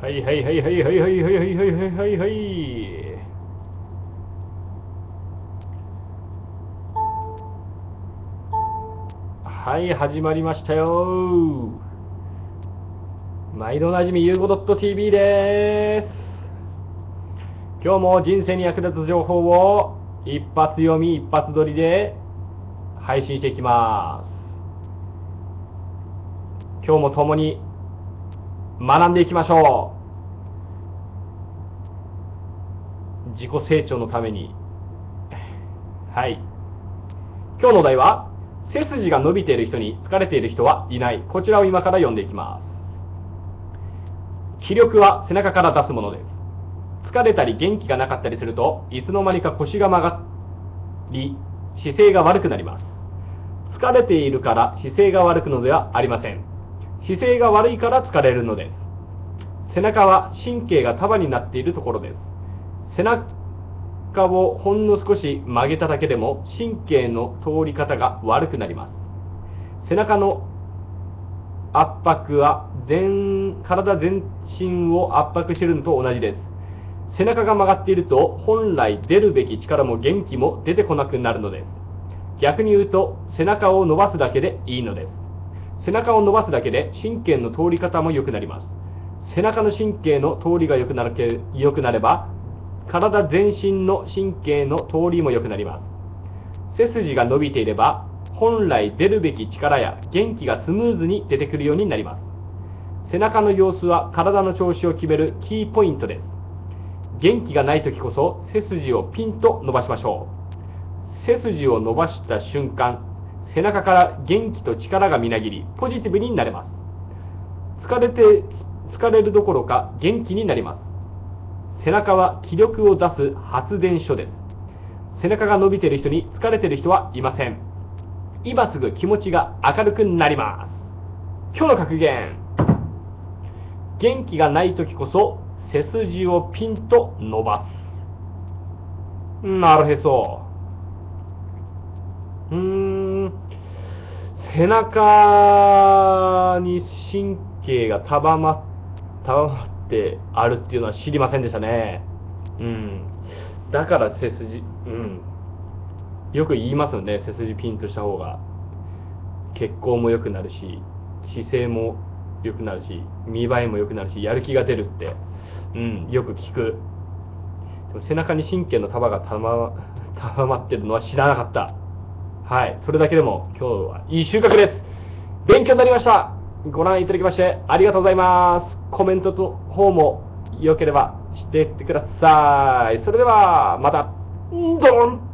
はいはいはいはいはいはいはいはいはいはいはい。はい、始まりましたよ。毎度おなじみゆうご .tv です。今日も人生に役立つ情報を一発読み一発撮りで配信していきます。今日も共に学んでいきましょう。自己成長のために。はい。今日のお題は、背筋が伸びている人に疲れている人はいない。こちらを今から読んでいきます。気力は背中から出すものです。疲れたり元気がなかったりすると、いつの間にか腰が曲がり、姿勢が悪くなります。疲れているから姿勢が悪くのではありません。姿勢が悪いから疲れるのです。背中は神経が束になっているところです。背中をほんの少し曲げただけでも神経の通り方が悪くなります。背中の圧迫は体全身を圧迫しているのと同じです。背中が曲がっていると本来出るべき力も元気も出てこなくなるのです。逆に言うと背中を伸ばすだけでいいのです。背中を伸ばすだけで神経の通り方も良くなります。背中の神経の通りが良くなれば体全身の神経の通りも良くなります。背筋が伸びていれば本来出るべき力や元気がスムーズに出てくるようになります。背中の様子は体の調子を決めるキーポイントです。元気がない時こそ背筋をピンと伸ばしましょう。背筋を伸ばした瞬間、背中から元気と力がみなぎりポジティブになれます。疲れるどころか元気になります。背中は気力を出す発電所です。背中が伸びている人に疲れている人はいません。今すぐ気持ちが明るくなります。今日の格言、元気がない時こそ背筋をピンと伸ばす。なるへそ。背中に神経が束まってあるっていうのは知りませんでしたね。だから背筋、よく言いますよね。背筋ピンとした方が血行も良くなるし、姿勢も良くなるし、見栄えも良くなるし、やる気が出るって、よく聞く。でも背中に神経の束が束まってるのは知らなかった。はい、それだけでも今日はいい収穫です。勉強になりました。ご覧いただきましてありがとうございます。コメントの方も良ければしていってください。それではまた、ドン。